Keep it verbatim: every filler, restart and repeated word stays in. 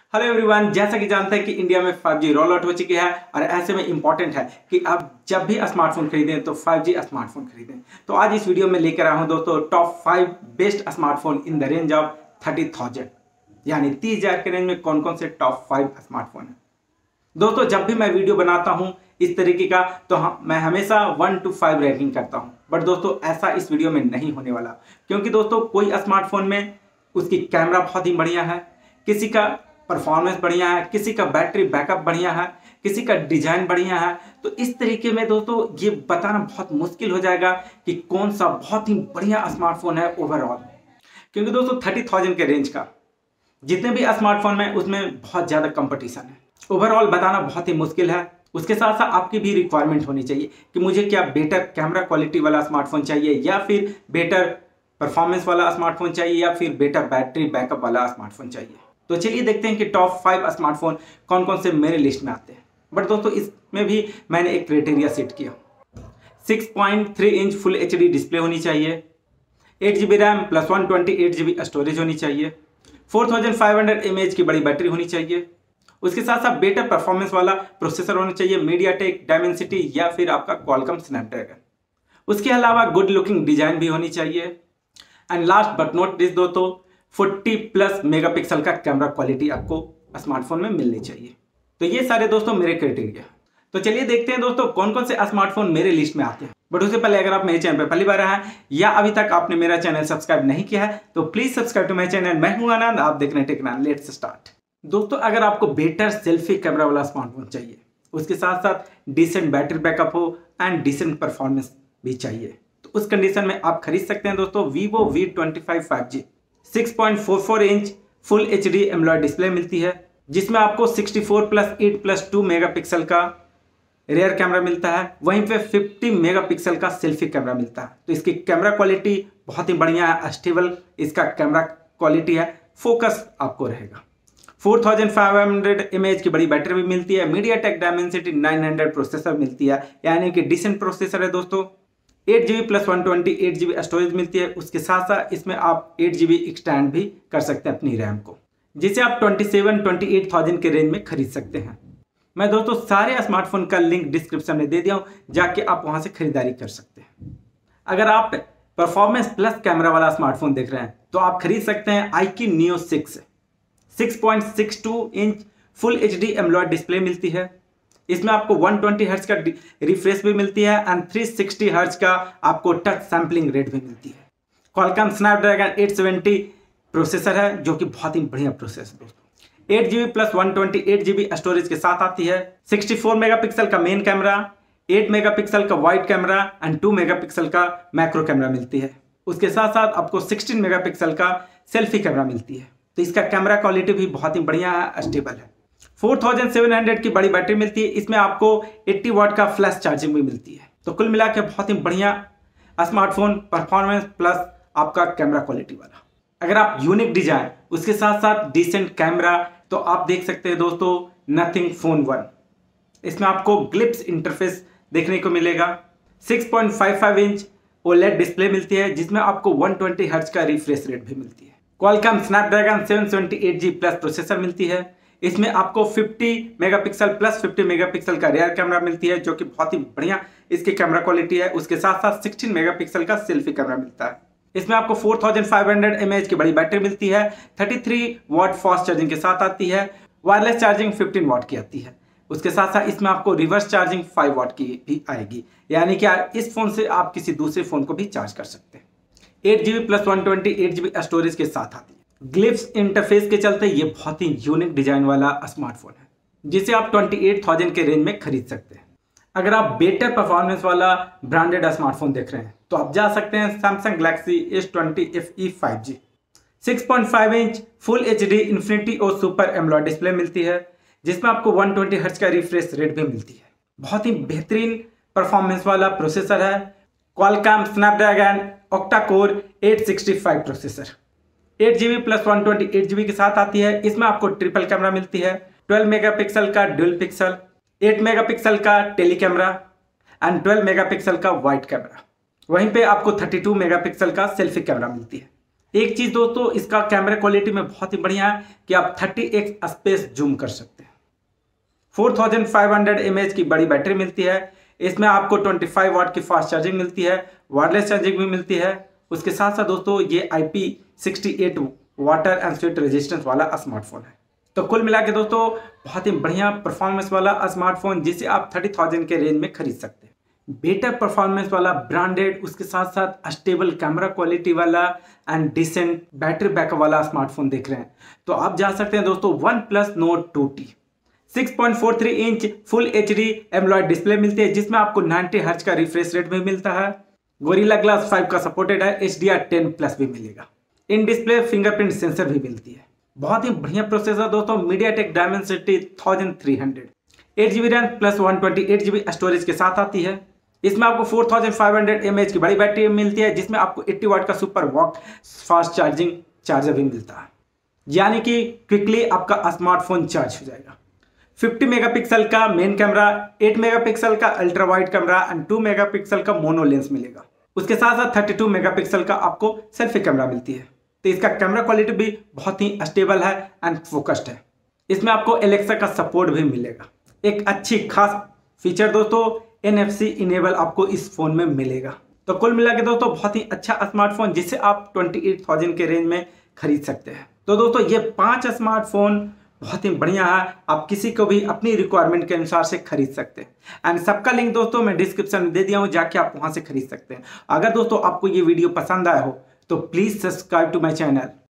Hello everyone, जैसा कि जानते हैं कि इंडिया में फाइव जी रोल आउट हो चुकी है और ऐसे में इंपॉर्टेंट है कि आप जब भी स्मार्टफोन खरीदें तो फाइव जी स्मार्टफोन खरीदें। तो आज इस वीडियो में लेकर आया हूं दोस्तों top five best smartphone in the range of thirty thousand, यानी तीस हजार के रेंज में कौन कौन से टॉप फाइव स्मार्टफोन है। दोस्तों जब भी मैं वीडियो बनाता हूँ इस तरीके का तो हम मैं हमेशा वन टू फाइव रैंकिंग करता हूँ, बट दोस्तों ऐसा इस वीडियो में नहीं होने वाला, क्योंकि दोस्तों कोई स्मार्टफोन में उसकी कैमरा बहुत ही बढ़िया है, किसी का परफॉर्मेंस बढ़िया है, किसी का बैटरी बैकअप बढ़िया है, किसी का डिजाइन बढ़िया है। तो इस तरीके में दोस्तों ये बताना बहुत मुश्किल हो जाएगा कि कौन सा बहुत ही बढ़िया स्मार्टफोन है ओवरऑल, क्योंकि दोस्तों थर्टी थाउजेंड के रेंज का जितने भी स्मार्टफोन में उसमें बहुत ज़्यादा कंपटीशन है। ओवरऑल बताना बहुत ही मुश्किल है। उसके साथ साथ आपकी भी रिक्वायरमेंट होनी चाहिए कि मुझे क्या बेटर कैमरा क्वालिटी वाला स्मार्टफोन चाहिए, या फिर बेटर परफॉर्मेंस वाला स्मार्टफोन चाहिए, या फिर बेटर बैटरी बैकअप वाला स्मार्टफोन चाहिए। तो चलिए देखते हैं कि टॉप फाइव स्मार्टफोन कौन कौन से मेरे लिस्ट में आते हैं। बट दोस्तों इसमें भी मैंने एक क्राइटेरिया सेट किया। Six point three inch full H D display होनी चाहिए, eight G B RAM plus one twenty eight G B storage होनी चाहिए, four thousand five hundred M H की बड़ी बैटरी होनी चाहिए। उसके साथ साथ बेटर परफॉर्मेंस वाला प्रोसेसर होना चाहिए, मीडियाटेक डायमेंसिटी या फिर आपका क्वालकॉम स्नैपड्रैगन। उसके अलावा गुड लुकिंग डिजाइन भी होनी चाहिए। And last but not least दोस्तों फोर्टी प्लस मेगापिक्सल का कैमरा क्वालिटी आपको स्मार्टफोन में मिलनी चाहिए। तो ये सारे दोस्तों मेरे क्राइटेरिया। तो चलिए देखते हैं दोस्तों कौन कौन से स्मार्टफोन मेरे लिस्ट में आते हैं। बट उससे पहले अगर आप मेरे चैनल पर पहली बार आए हैं या अभी तक आपने मेरा चैनल सब्सक्राइब नहीं किया है तो please subscribe to my channel. मैं हूं आनंद, आप देख रहे हैं टेक आनंद। Let's start. दोस्तों अगर आपको बेटर सेल्फी कैमरा वाला स्मार्टफोन चाहिए, उसके साथ साथ डिसेंट बैटरी बैकअप हो एंड डिसेंट परफॉर्मेंस भी चाहिए, तो उस कंडीशन में आप खरीद सकते हैं दोस्तों Vivo V twenty five five G. Six point four four inch full H D AMOLED display मिलती है, जिसमें आपको sixty four plus eight plus two megapixel का रेयर कैमरा मिलता है, वहीं पे फिफ्टी मेगापिक्सल का सेल्फी कैमरा मिलता है। तो इसकी कैमरा क्वालिटी बहुत ही बढ़िया है, स्टेबल इसका कैमरा क्वालिटी है, फोकस आपको रहेगा। Four thousand five hundred M H की बड़ी बैटरी भी मिलती है, MediaTek Dimensity nine hundred processor मिलती है, यानी कि डिसेंट प्रोसेसर है दोस्तों। Eight G B plus one twenty eight G B storage मिलती है। उसके साथ साथ इसमें आप एट जी बी एक्सटेंड भी कर सकते हैं अपनी रैम को, जिसे आप twenty seven twenty eight thousand के रेंज में खरीद सकते हैं। मैं दोस्तों सारे स्मार्टफोन का लिंक डिस्क्रिप्शन में दे दिया हूँ, जाके आप वहां से खरीदारी कर सकते हैं। अगर आप परफॉर्मेंस प्लस कैमरा वाला स्मार्टफोन देख रहे हैं तो आप खरीद सकते हैं iQOO Neo six. Six point six two inch full H D AMOLED display मिलती है। इसमें आपको वन ट्वेंटी हर्ट्ज का रिफ्रेश भी मिलती है एंड थ्री सिक्सटी हर्ट्ज का आपको टच सैम्पलिंग रेट भी मिलती है। Qualcomm Snapdragon eight seventy processor है, जो कि बहुत ही बढ़िया प्रोसेसर दोस्तों। Eight G B plus one twenty eight G B storage के साथ आती है। सिक्सटी फोर मेगापिक्सल का मेन कैमरा, एट मेगापिक्सल का wide camera and two megapixel का मैक्रो कैमरा मिलती है। उसके साथ साथ आपको सिक्सटीन मेगापिक्सल का सेल्फी कैमरा मिलती है। तो इसका कैमरा क्वालिटी भी बहुत ही बढ़िया है, स्टेबल है। फोर थाउजेंड सेवन हंड्रेड की बड़ी बैटरी मिलती है। इसमें आपको एट्टी वाट का फ्लैश चार्जिंग भी मिलती है। तो कुल मिला के बहुत ही बढ़िया स्मार्टफोन, परफॉर्मेंस प्लस आपका कैमरा क्वालिटी वाला। अगर आप यूनिक डिजाइन उसके साथ साथ डिसेंट कैमरा, तो आप देख सकते हैं दोस्तों नथिंग फोन वन। इसमें आपको ग्लिप्स इंटरफेस देखने को मिलेगा। Six point five five inch OLED display मिलती है, जिसमें आपको वन ट्वेंटी हर्ट्ज का रिफ्रेश रेट भी मिलती है। Qualcomm Snapdragon seven seventy eight G plus processor मिलती है। इसमें आपको fifty megapixel plus fifty megapixel का रियर कैमरा मिलती है, जो कि बहुत ही बढ़िया इसकी कैमरा क्वालिटी है। उसके साथ साथ सिक्सटीन मेगापिक्सल का सेल्फी कैमरा मिलता है। इसमें आपको four thousand five hundred M H की बड़ी बैटरी मिलती है, thirty three watt fast charging के साथ आती है। वायरलेस चार्जिंग फिफ्टीन वाट की आती है। उसके साथ साथ इसमें आपको रिवर्स चार्जिंग फाइव वाट की भी आएगी, यानी कि इस फोन से आप किसी दूसरे फोन को भी चार्ज कर सकते हैं। Eight G B plus one twenty eight G B storage के साथ आती है। ग्लिप्स इंटरफेस के चलते ये बहुत ही यूनिक डिजाइन वाला स्मार्टफोन है, जिसे आप ट्वेंटी एट थाउजेंड के रेंज में खरीद सकते हैं। अगर आप बेटर परफॉर्मेंस वाला ब्रांडेड स्मार्टफोन देख रहे हैं तो आप जा सकते हैं Samsung Galaxy S twenty F E five G. Six point five inch full H D infinity और सुपर एमोलेड डिस्प्ले मिलती है, जिसमें आपको वन ट्वेंटी हर्ट्ज का रिफ्रेश रेट भी मिलती है। बहुत ही बेहतरीन परफॉर्मेंस वाला प्रोसेसर है, Qualcomm Snapdragon octa core eight sixty five processor. Eight G B plus one twenty eight G B के साथ आती है। इसमें आपको ट्रिपल कैमरा मिलती है, ट्वेल्व मेगापिक्सल का ड्यूल पिक्सल, एट मेगापिक्सल का tele camera and twelve megapixel का वाइड कैमरा। वहीं पे आपको थर्टी टू मेगापिक्सल का सेल्फी कैमरा मिलती है। एक चीज दोस्तों इसका कैमरा क्वालिटी में बहुत ही बढ़िया है कि आप थर्टी एक्स स्पेस जूम कर सकते हैं। Four thousand five hundred M A H की बड़ी बैटरी मिलती है। इसमें आपको ट्वेंटी फाइव वाट की फास्ट चार्जिंग मिलती है, वायरलेस चार्जिंग भी मिलती है। उसके साथ साथ दोस्तों ये I P sixty eight water and sweat resistance वाला स्मार्टफोन है। तो कुल मिला के दोस्तों बहुत ही बढ़िया परफॉर्मेंस वाला स्मार्टफोन जिसे आप थर्टी थाउजेंड के रेंज में खरीद सकते हैं। बेटर परफॉर्मेंस वाला, ब्रांडेड, उसके साथ साथ स्टेबल कैमरा क्वालिटी वाला एंड डिसेंट बैटरी बैकअप वाला स्मार्टफोन देख रहे हैं तो आप जा सकते हैं दोस्तों one plus Nord two T. Six point four three inch full H D AMOLED display मिलती है जिसमें आपको नाइंटी हर्ट्ज का रिफ्रेश रेट भी मिलता है। गोरिल्ला ग्लास फाइव का सपोर्टेड है, H D R ten plus भी मिलेगा। इन डिस्प्ले फिंगरप्रिंट सेंसर भी मिलती है। बहुत ही बढ़िया प्रोसेसर दोस्तों, MediaTek Dimensity thousand three hundred, eight GB RAM plus one twenty eight GB storage के साथ आती है। इसमें आपको four thousand five hundred M A H की बड़ी बैटरी मिलती है जिसमें आपको एट्टी वाट का super VOOC fast charging charger भी मिलता है, यानी कि क्विकली आपका स्मार्टफोन चार्ज हो जाएगा। फिफ्टी मेगापिक्सल का मेन कैमरा, एट मेगापिक्सल का ultra wide camera and two megapixel का मोनो लेंस मिलेगा। उसके साथ साथ थर्टी टू मेगापिक्सल का आपको सेल्फी कैमरा मिलती है। तो इसका कैमरा क्वालिटी भी बहुत ही स्टेबल है एंड फोकस्ड है। इसमें आपको एलेक्सा का सपोर्ट भी मिलेगा। एक अच्छी खास फीचर दोस्तों एन एफ सी इनेबल आपको इस फोन में मिलेगा। तो कुल मिला के दोस्तों बहुत ही अच्छा स्मार्टफोन जिसे आप ट्वेंटी एट थाउजेंड के रेंज में खरीद सकते हैं। तो दोस्तों ये पांच स्मार्टफोन बहुत ही बढ़िया है, आप किसी को भी अपनी रिक्वायरमेंट के अनुसार से खरीद सकते हैं। एंड सबका लिंक दोस्तों मैं डिस्क्रिप्शन में दे दिया हूं, जाके आप वहां से खरीद सकते हैं। अगर दोस्तों आपको ये वीडियो पसंद आया हो तो please subscribe to my channel.